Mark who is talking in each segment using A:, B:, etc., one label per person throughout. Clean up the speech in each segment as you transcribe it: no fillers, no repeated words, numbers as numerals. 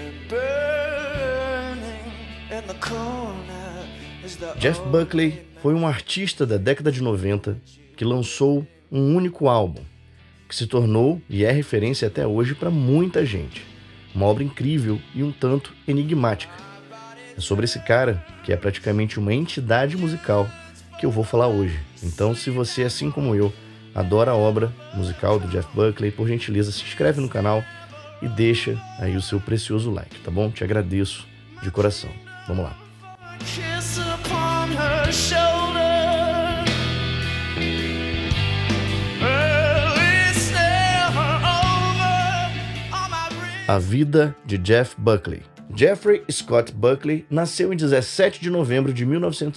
A: Jeff Buckley foi um artista da década de 90 que lançou um único álbum, que se tornou e é referência até hoje para muita gente. Uma obra incrível e um tanto enigmática. É sobre esse cara, que é praticamente uma entidade musical, que eu vou falar hoje. Então, se você, assim como eu, adora a obra musical do Jeff Buckley, por gentileza, se inscreve no canal e deixa aí o seu precioso like, tá bom? Te agradeço de coração. Vamos lá. A vida de Jeff Buckley. Jeffrey Scott Buckley nasceu em 17 de novembro de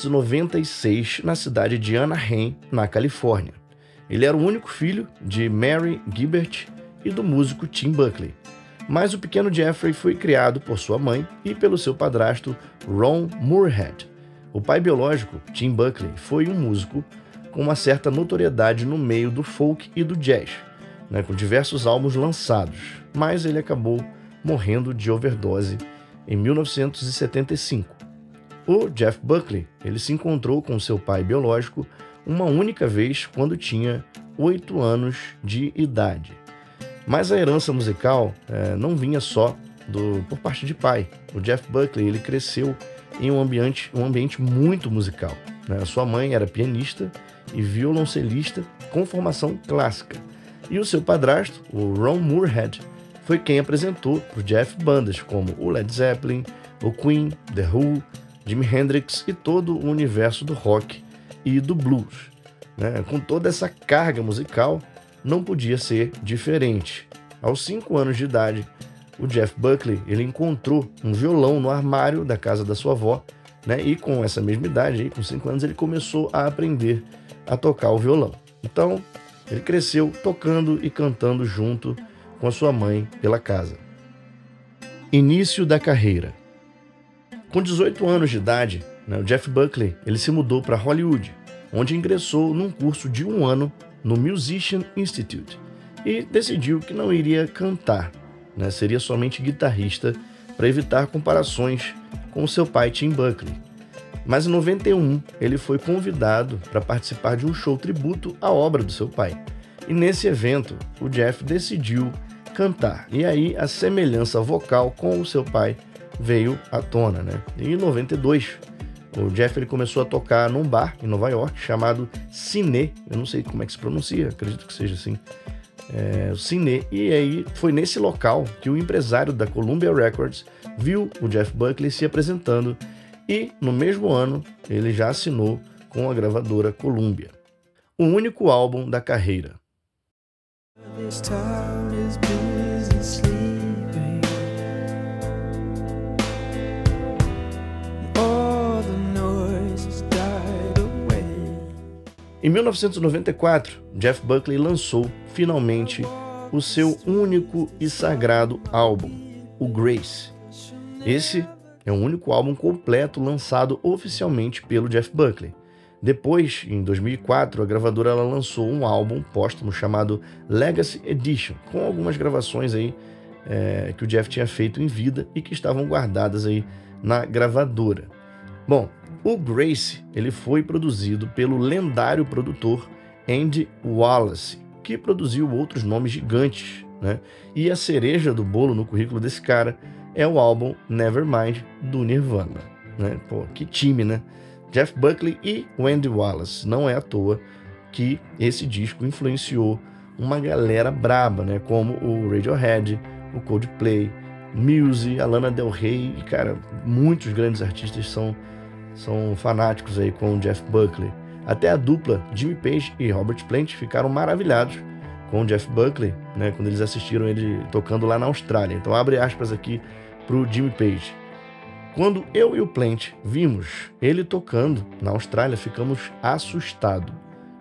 A: 1996 na cidade de Anaheim, na Califórnia. Ele era o único filho de Mary Gilbert e do músico Tim Buckley. Mas o pequeno Jeffrey foi criado por sua mãe e pelo seu padrasto Ron Moorhead. O pai biológico, Tim Buckley, foi um músico com uma certa notoriedade no meio do folk e do jazz, com diversos álbuns lançados, mas ele acabou morrendo de overdose em 1975. O Jeff Buckley, ele se encontrou com seu pai biológico uma única vez quando tinha 8 anos de idade. Mas a herança musical não vinha só por parte de pai. O Jeff Buckley ele cresceu em um ambiente muito musical. A sua mãe era pianista e violoncelista com formação clássica. E o seu padrasto, o Ron Moorhead, foi quem apresentou para o Jeff bandas como o Led Zeppelin, o Queen, The Who, Jimi Hendrix e todo o universo do rock e do blues. Com toda essa carga musical, não podia ser diferente. Aos 5 anos de idade, o Jeff Buckley ele encontrou um violão no armário da casa da sua avó, e com essa mesma idade, com 5 anos, ele começou a aprender a tocar o violão. Então, ele cresceu tocando e cantando junto com a sua mãe pela casa. Início da carreira. Com 18 anos de idade, o Jeff Buckley ele se mudou para Hollywood, onde ingressou num curso de 1 ano no Musician Institute e decidiu que não iria cantar, seria somente guitarrista para evitar comparações com seu pai Tim Buckley. Mas em 91 ele foi convidado para participar de um show tributo à obra do seu pai. E nesse evento o Jeff decidiu cantar. E aí a semelhança vocal com o seu pai veio à tona, E em 92 o Jeff ele começou a tocar num bar em Nova York chamado Cine, eu não sei como é que se pronuncia, acredito que seja assim, o Cine. E aí foi nesse local que o empresário da Columbia Records viu o Jeff Buckley se apresentando e no mesmo ano ele já assinou com a gravadora Columbia. O único álbum da carreira. Em 1994, Jeff Buckley lançou, finalmente, o seu único e sagrado álbum, o Grace. Esse é o único álbum completo lançado oficialmente pelo Jeff Buckley. Depois, em 2004, a gravadora ela lançou um álbum póstumo chamado Legacy Edition, com algumas gravações aí, que o Jeff tinha feito em vida e que estavam guardadas aí na gravadora. Bom, o Grace ele foi produzido pelo lendário produtor Andy Wallace, que produziu outros nomes gigantes, E a cereja do bolo no currículo desse cara é o álbum Nevermind do Nirvana, Pô, que time, Jeff Buckley e o Andy Wallace. Não é à toa que esse disco influenciou uma galera braba, como o Radiohead, o Coldplay, Muse, a Lana Del Rey e, cara, muitos grandes artistas são fanáticos aí com o Jeff Buckley. Até a dupla Jimmy Page e Robert Plant ficaram maravilhados com o Jeff Buckley, quando eles assistiram ele tocando lá na Austrália. Então abre aspas aqui pro Jimmy Page. Quando eu e o Plant vimos ele tocando na Austrália, ficamos assustados.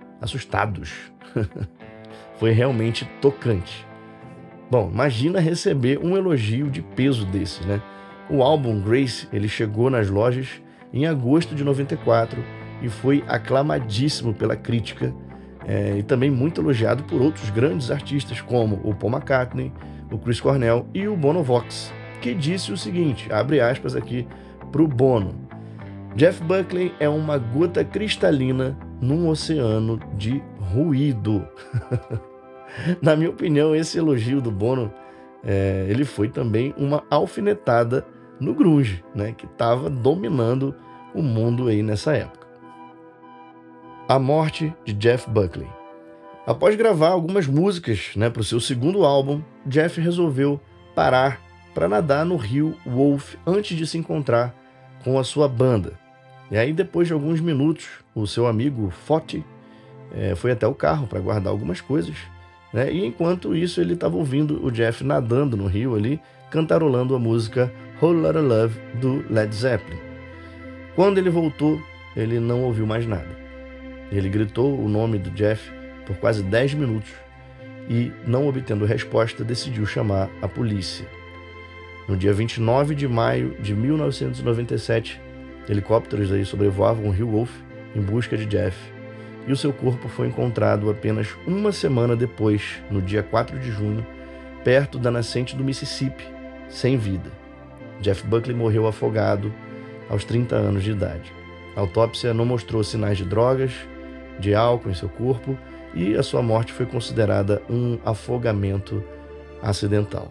A: Foi realmente tocante. Bom, imagina receber um elogio de peso desses, O álbum Grace, ele chegou nas lojas em agosto de 94 e foi aclamadíssimo pela crítica e também muito elogiado por outros grandes artistas como o Paul McCartney, o Chris Cornell e o Bono Vox. que disse o seguinte, abre aspas aqui para o Bono: Jeff Buckley é uma gota cristalina num oceano de ruído. Na minha opinião, esse elogio do Bono, ele foi também uma alfinetada no grunge, né, que estava dominando o mundo aí nessa época. A morte de Jeff Buckley. Após gravar algumas músicas, né, para o seu segundo álbum, Jeff resolveu parar para nadar no rio Wolf antes de se encontrar com a sua banda. E aí, depois de alguns minutos, o seu amigo Foti foi até o carro para guardar algumas coisas, né, e enquanto isso ele estava ouvindo o Jeff nadando no rio ali, cantarolando a música Whole Lotta Love do Led Zeppelin. Quando ele voltou, ele não ouviu mais nada. Ele gritou o nome do Jeff por quase 10 minutos e, não obtendo resposta, decidiu chamar a polícia. No dia 29 de maio de 1997, helicópteros aí sobrevoavam o rio Wolf em busca de Jeff, e o seu corpo foi encontrado apenas uma semana depois, no dia 4 de junho, perto da nascente do Mississippi, sem vida. Jeff Buckley morreu afogado aos 30 anos de idade. A autópsia não mostrou sinais de drogas, de álcool em seu corpo, e a sua morte foi considerada um afogamento acidental.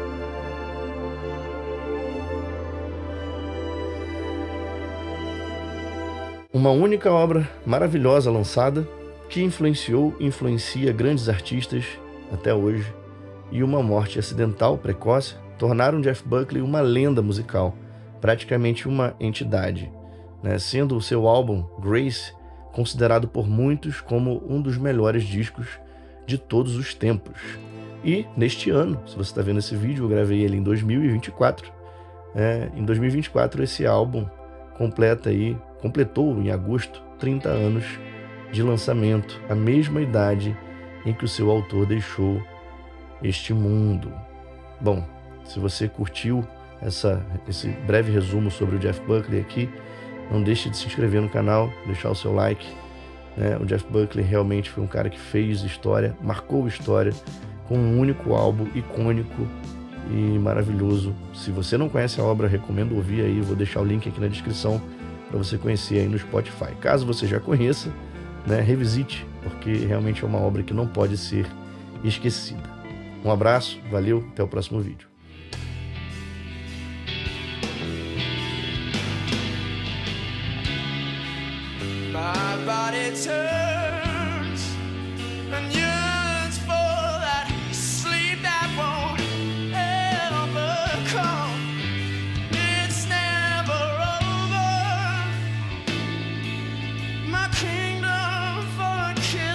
A: Uma única obra maravilhosa lançada, que influencia grandes artistas até hoje, e uma morte acidental precoce tornaram Jeff Buckley uma lenda musical, praticamente uma entidade, né? Sendo o seu álbum Grace considerado por muitos como um dos melhores discos de todos os tempos. E neste ano, se você está vendo esse vídeo, eu gravei ele em 2024. Em 2024 esse álbum completou em agosto 30 anos de lançamento, a mesma idade em que o seu autor deixou este mundo. Bom, se você curtiu esse breve resumo sobre o Jeff Buckley aqui, não deixe de se inscrever no canal, deixar o seu like, né? O Jeff Buckley realmente foi um cara que fez história, marcou história com um único álbum icônico e maravilhoso. Se você não conhece a obra, recomendo ouvir aí, vou deixar o link aqui na descrição para você conhecer aí no Spotify. Caso você já conheça, né, revisite, porque realmente é uma obra que não pode ser esquecida. Um abraço, valeu, até o próximo vídeo.
B: My body turns and yearns for that sleep that won't ever come. It's never over. My kingdom for a king.